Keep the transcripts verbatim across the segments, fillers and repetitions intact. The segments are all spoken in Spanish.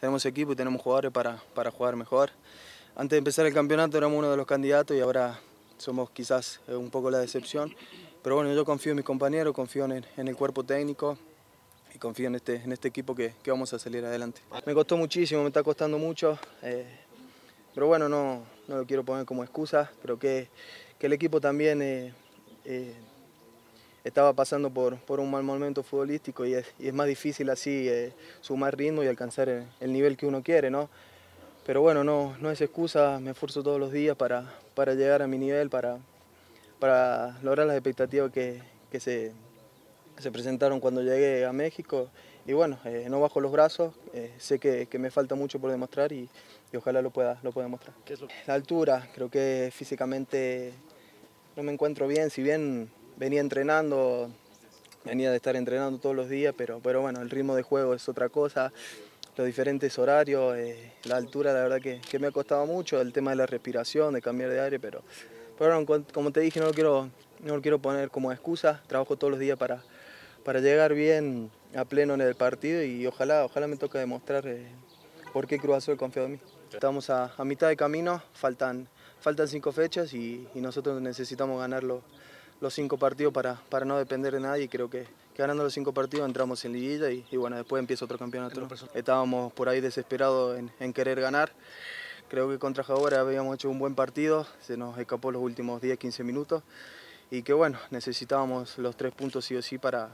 tenemos equipo y tenemos jugadores para, para jugar mejor. Antes de empezar el campeonato éramos uno de los candidatos y ahora somos quizás un poco la decepción. Pero bueno, yo confío en mis compañeros, confío en el, en el cuerpo técnico y confío en este, en este equipo que, que vamos a salir adelante. Me costó muchísimo, me está costando mucho, eh, pero bueno, no, no lo quiero poner como excusa. Creo que, que el equipo también eh, eh, estaba pasando por, por un mal momento futbolístico y es, y es más difícil así eh, sumar ritmo y alcanzar el, el nivel que uno quiere, ¿no? Pero bueno, no, no es excusa, me esfuerzo todos los días para, para llegar a mi nivel, para, para lograr las expectativas que, que se, se presentaron cuando llegué a México. Y bueno, eh, no bajo los brazos, eh, sé que, que me falta mucho por demostrar y, y ojalá lo pueda, lo pueda demostrar. ¿Qué es lo que... La altura, creo que físicamente no me encuentro bien, si bien venía entrenando, venía de estar entrenando todos los días, pero, pero bueno, el ritmo de juego es otra cosa. Los diferentes horarios, eh, la altura, la verdad que, que me ha costado mucho, el tema de la respiración, de cambiar de aire, pero, pero bueno, como te dije, no lo quiero, no lo quiero poner como excusa, trabajo todos los días para, para llegar bien a pleno en el partido y ojalá, ojalá me toque demostrar eh, por qué Cruz Azul confió en mí. Estamos a, a mitad de camino, faltan, faltan cinco fechas y, y nosotros necesitamos ganar los, los cinco partidos para, para no depender de nadie y creo que, que ganando los cinco partidos entramos en liguilla y, y bueno, después empieza otro campeonato, ¿no? Estábamos por ahí desesperados en, en querer ganar. Creo que contra Jaguares habíamos hecho un buen partido, se nos escapó los últimos diez quince minutos y que bueno, necesitábamos los tres puntos sí o sí para,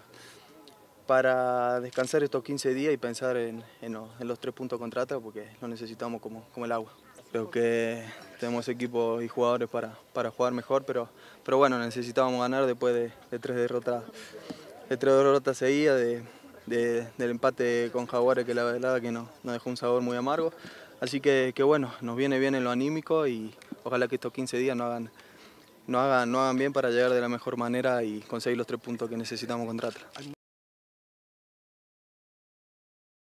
para descansar estos quince días y pensar en, en, los, en los tres puntos contra Atlas porque lo necesitamos como, como el agua. Creo que tenemos equipos y jugadores para, para jugar mejor, pero, pero bueno, necesitábamos ganar después de, de tres derrotas, de tres derrotas seguidas, de, de, del empate con Jaguares que la verdad que nos, nos dejó un sabor muy amargo. Así que, que bueno, nos viene bien en lo anímico y ojalá que estos quince días nos hagan, nos hagan, nos hagan bien para llegar de la mejor manera y conseguir los tres puntos que necesitamos contra Atlas.